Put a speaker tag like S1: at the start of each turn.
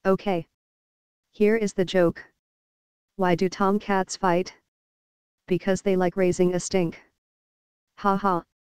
S1: Okay. Here is the joke. Why do tomcats fight? Because they like raising a stink. Ha ha.